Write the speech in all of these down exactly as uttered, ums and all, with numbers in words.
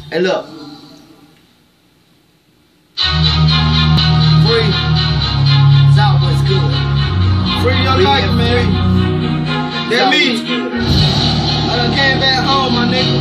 Hey, look. Free. It's always good. Free your life, man. That me. I done came back home, my nigga.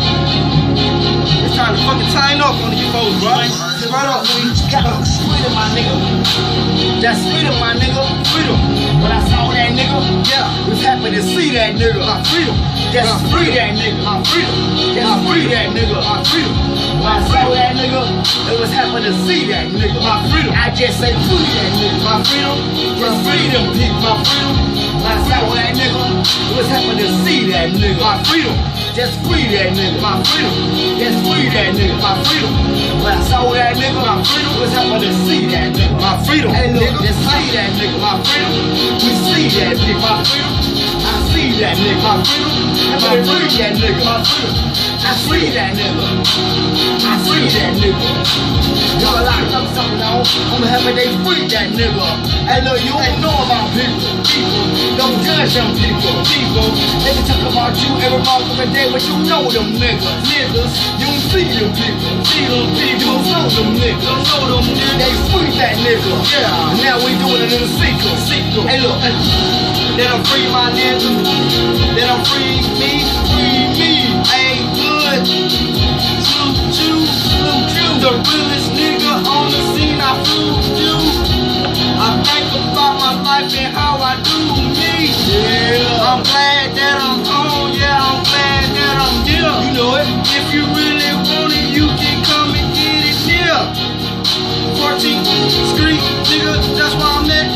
It's time to fucking tighten up on you folks, bro. Sit right up, please. Got freedom, my nigga. That's freedom, my nigga. Freedom. When I saw that nigga, Yeah. was happy to see that nigga. My freedom. Just free that nigga. My freedom. Just free that nigga. My freedom. When I saw that nigga, it was happy to see that nigga. My freedom. I just say free that nigga. My freedom. Just free them people. My freedom. When I saw that nigga, it was happy to see that nigga. My freedom. Just free that nigga. My freedom. Just free that nigga. My freedom. When I saw that nigga, My freedom. it was happy to see that nigga. My freedom. Hey, look, nigga. just see that nigga. My freedom. We see that nigga. My freedom. I see that nigga. My freedom. Happy to free that nigga. My freedom. I see that nigga. I see that nigga. Y'all locked up so long, I'm happy they free that nigga. Hey, look, you ain't know about people. People, don't judge them people. People, they can talk about you every motherfucking day, but you know them niggas. Niggas, you don't see them people. See them people, you don't know them niggas. Don't know them niggas. They free that nigga. Yeah. And now we doing it in a sequel. Sequel. Hey, look. Let them free my nigga. Let them free me. Free me. Ain't good. Salute you. Salute you. The realest nigga on the scene. I salute you. I think about my life and how I do me. Yeah. I'm glad that I'm home. Yeah, I'm glad that I'm here. You know it. If you really want it, you can come and get it here. fourteenth Street, nigga, that's where I'm at.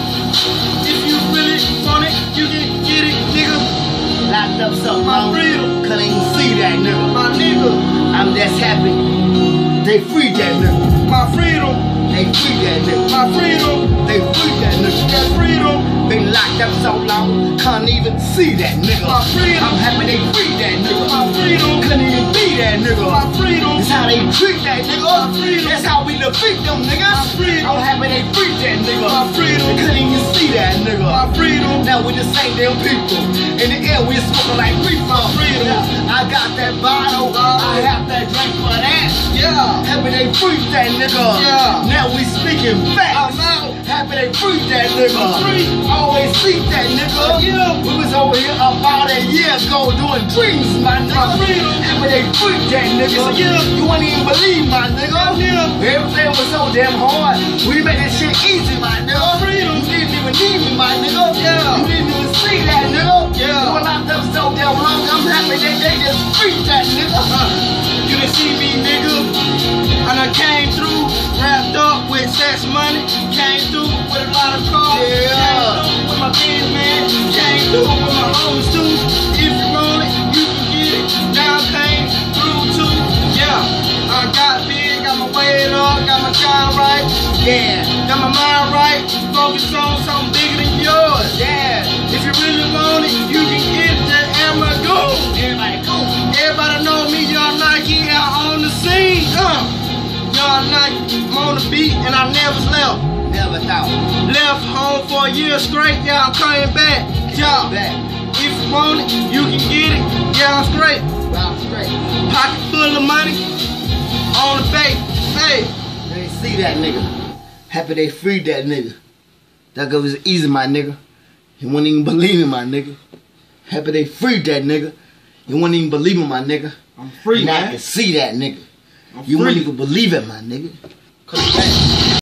If you really want it, you can get it, nigga. Locked up so My long, freedom. couldn't even see that nigga. My nigga, I'm just happy. They free that nigga. my freedom, They free that nigga. my freedom, They free that nigga. that freedom, Been locked up so long, can't even see that nigga. My freedom. I'm happy they free that nigga. my freedom, Couldn't even be that my nigga. freedom, That's how they treat that My nigga. freedom. That's how we defeat them niggas. My freedom. I'm happy they free that nigga. My freedom. They couldn't even see that nigga. my freedom, Now we the same damn people. In the air we smoking like reefer. My freedom. I got that bottle. I have that drink for that. yeah, Happy they free that nigga. Yeah. Now we speaking I'm facts. out, Happy they free that nigga. I'm free. Always see that nigga. Yeah. We was over here about a year ago doing dreams, my nigga. My freedom. Happy they free that nigga. Yeah. You wouldn't even believe, my nigga. Yeah. Everything was so damn hard. We made this shit easy, my nigga. freedom. You didn't even need me, my nigga. Yeah. You didn't even see that, nigga. Yeah. You were locked up so damn long. I'm happy that they just free that nigga. You done see me, nigga. I done came through, wrapped up with sex money. Came through with a lot of cars. Yeah. Came through with my kids, man. Came through with my homies too. If you want it, you can get it. Now I came through too. Yeah. I got big, got my weight up, got my job right. Yeah. Got my mind right. Focus on something bigger than yours. Yeah. If you really want it, you can get that Amagoon. Everybody go. Everybody know me, Young Nike, out on the scene. Uh, Young Nike, I'm on the beat, and I never left. Never thought. Left home for a year straight, yeah, I'm coming back. Yeah, Back. if you want it, you can get it. Yeah, I'm straight. Round straight. Pocket full of money, on the bay. Hey, They see that nigga. Happy they freed that nigga. That go was easy, my nigga. You wouldn't even believe it, my nigga. Happy they freed that nigga. You wouldn't even believe it, my nigga. I'm free, And I man. can see that nigga. I'm You free. wouldn't even believe it, my nigga. Come back.